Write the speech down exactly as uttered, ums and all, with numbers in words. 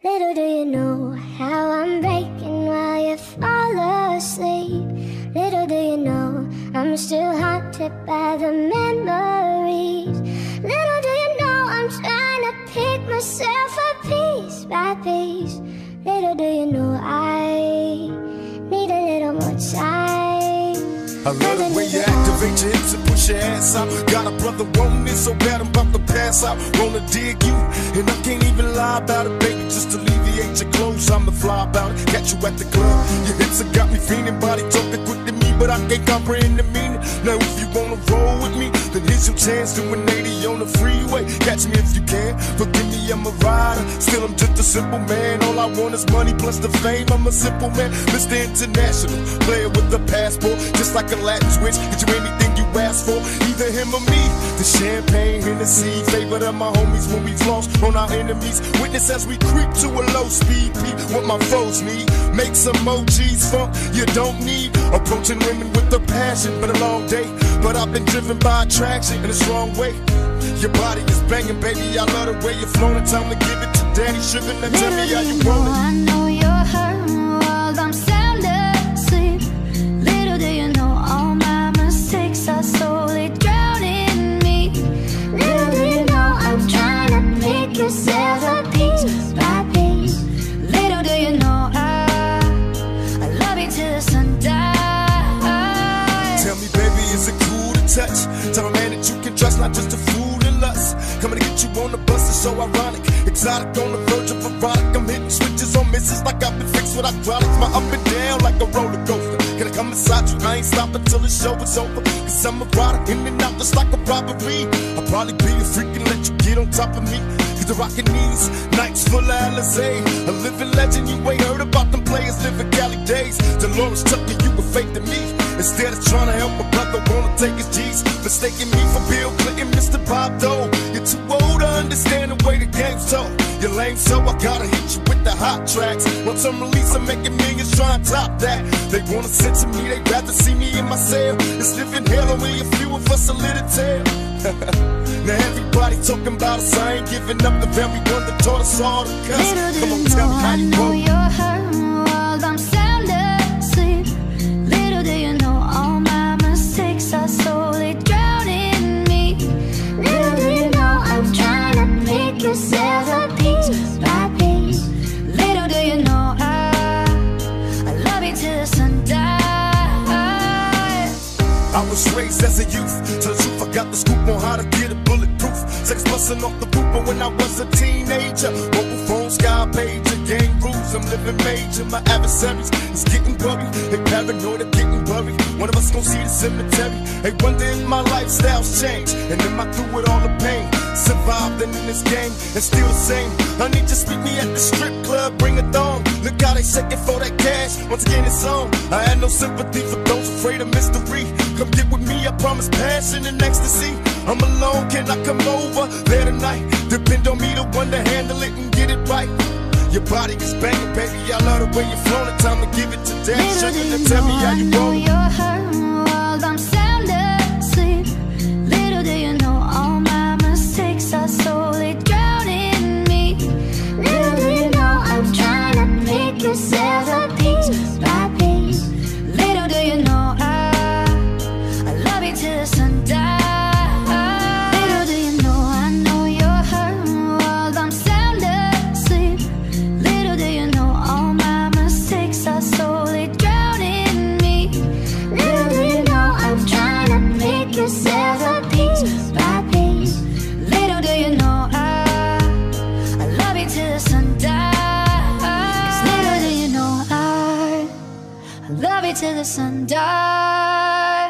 Little do you know how I'm breaking while you fall asleep. Little do you know I'm still haunted by the memories. Little do you know I'm trying to pick myself up piece by piece. Little do you know I need a little more time. I love the way you activate your hips and push your ass out. Got a brother wanting it so bad I'm about to pass out. Wanna dig you, and I can't even lie about it, baby. Just alleviate your clothes, I'm the fly about it. Catch you at the club, your hips have got me fiending. Body talking quick to me, but I can't comprehend the meaning. Now if you wanna roll with me, then here's your chance to an eighty on the freeway. Catch me if you can, forgive me, I'm a rider. Still I'm just a simple man, all I want is money plus the fame. I'm a simple man, Mister International, player with a passport. Just like a Latin switch, get you anything you ask for, either him or me. The champagne, Hennessy, favorite of my homies when we've lost on our enemies. Witness as we creep to a low speed, beat what my foes need. Make some emojis, funk you don't need. Approaching women with a passion, been a long day, but I've been driven by attraction in a strong way. Your body is banging, baby, I love the way you're flowing. Time to give it to Daddy Sugar, now tell me how you want it. I know you're hurting while I'm sound asleep. Little do you know all my mistakes are slowly drowning me. Little do you know I'm trying to pick yourself up piece by piece. Little do you know I, I love you till the sun dies. Tell me, baby, is it cool to touch? Tell a man that you can trust, not just a fool in lust. Coming to get you on the bus is so ironic. Exotic on the verge of erotic. I'm hitting switches on misses like I've been fixed with hydraulics. My up and down like a roller coaster. Can I come inside you? I ain't stopping till the show is over. Cause I'm a rider in and out just like a robbery. I'll probably be a freak and let you get on top of me. Cause the rockin' these nights full of Alizé. A living legend, you ain't heard about them players living Cali days. Dolores Tucker, you were fake to me. Instead of trying to help a brother, wanna take his G's. Mistaking me for Bill Clinton, Mister Bob Dole. You're too old to understand the way the game's told. You're lame, so I gotta hit you with the hot tracks. Once I'm released, I'm making millions trying to top that. They wanna censor me, they'd rather see me in my cell. It's living hell, only a few of us a little tale. Now everybody talking about us, I ain't giving up the very one that taught us all to cuss. Come on, tell me how you know roll. you're hurting while I'm sound asleep. Little do you know all my mistakes are slowly drowning me. Little do you know I'm trying to pick yourself up piece by piece. Little do you know I, I love you till the sun dies. I was raised as a youth, tell the truth, I got the scoop on how to get it bulletproof. Sex busting off the roof, but when I was a teenager, mobile phone, sky pager, game rules, I'm living major. My adversaries is getting worried, they paranoid of getting worried. One of us gon' see the cemetery. They wonder if my lifestyle's changed, and am I through with all the pain? Survived and in this game, and still the same. Honey, just meet me at the strip club, bring a thong. Look how they shaking for that cash, once again it's on. I had no sympathy for those afraid of mystery. Come get with me, I promise passion and ecstasy. I'm alone, can I come over there tonight? Depend on me, the one to handle it and get it right. Your body is banging, baby, I love the way you're flowing. Time to give it to Daddy Sugar, now tell me how you roll. Little do you know I know you're hurting while I'm sound asleep. Little do you know all my mistakes are slowly drowning me. Little do you know I'm trying to pick yourself up piece by piece. Little do you know I, I love you till the sun dies. Little do you know I know you're hurting while I'm sound asleep. Little do you know all my mistakes are slowly drowning me. Little do you know I'm trying to pick yourself up piece by piece. Little do you know I, I love you till the sun dies. Little do you know I, I love you till the sun dies.